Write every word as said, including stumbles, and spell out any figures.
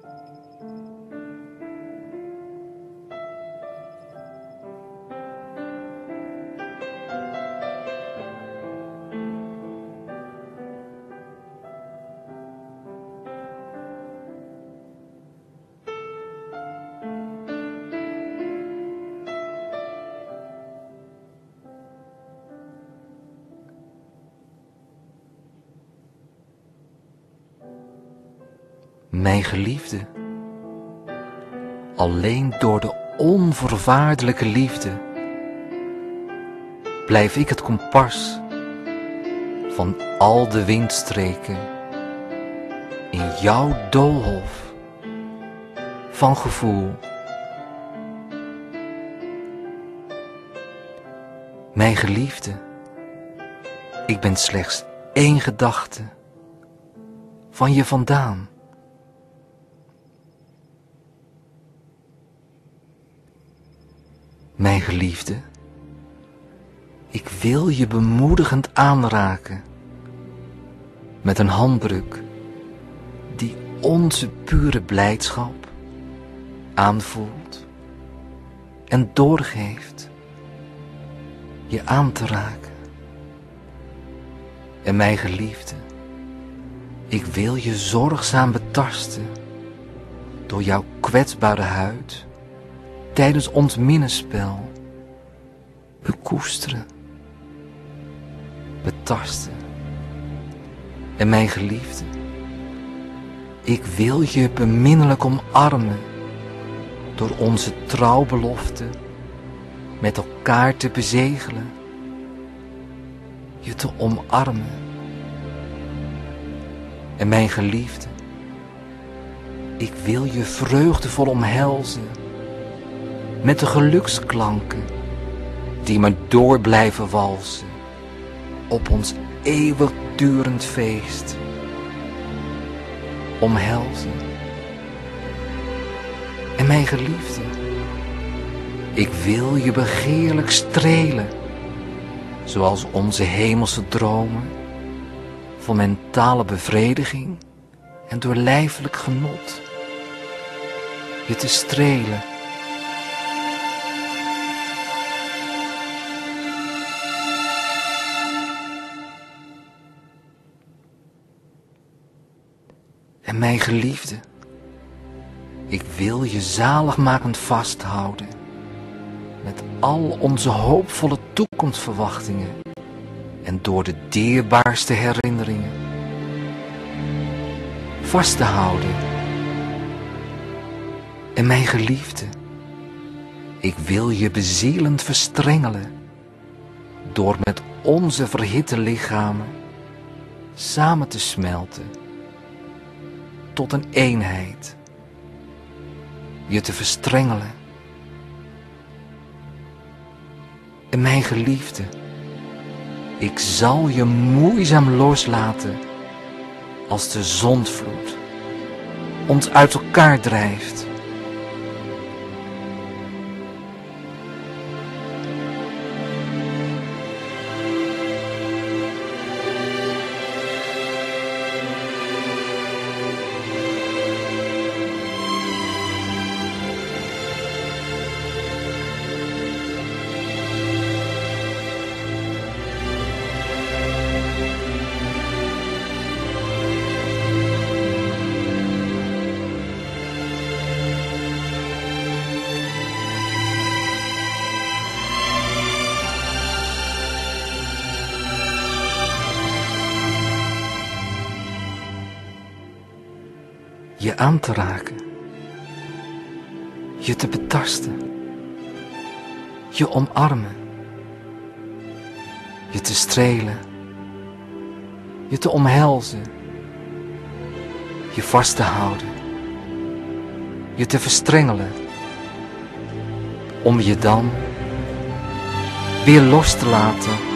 Mijn geliefde, alleen door de onvoorwaardelijke liefde blijf ik het kompas van al de windstreken in jouw doolhof van gevoel. Mijn geliefde, ik ben slechts één gedachte van je vandaan. Mijn geliefde, ik wil je bemoedigend aanraken met een handdruk die onze pure blijdschap aanvoelt en doorgeeft je aan te raken. En mijn geliefde, ik wil je zorgzaam betasten door jouw kwetsbare huid tijdens ons minnespel bekoesteren, betasten. En mijn geliefde, ik wil je beminnelijk omarmen door onze trouwbelofte met elkaar te bezegelen, je te omarmen. En mijn geliefde, ik wil je vreugdevol omhelzen met de geluksklanken die maar door blijven walsen op ons eeuwigdurend feest. Omhelzen. En mijn geliefde, ik wil je begeerlijk strelen, zoals onze hemelse dromen van mentale bevrediging en door lijfelijk genot je te strelen. En mijn geliefde, ik wil je zaligmakend vasthouden met al onze hoopvolle toekomstverwachtingen en door de dierbaarste herinneringen vast te houden. En mijn geliefde, ik wil je bezielend verstrengelen door met onze verhitte lichamen samen te smelten tot een eenheid, je te verstrengelen. En mijn geliefde, ik zal je moeizaam loslaten als de zondvloed ons uit elkaar drijft. Je aan te raken, je te betasten, je omarmen, je te strelen, je te omhelzen, je vast te houden, je te verstrengelen, om je dan weer los te laten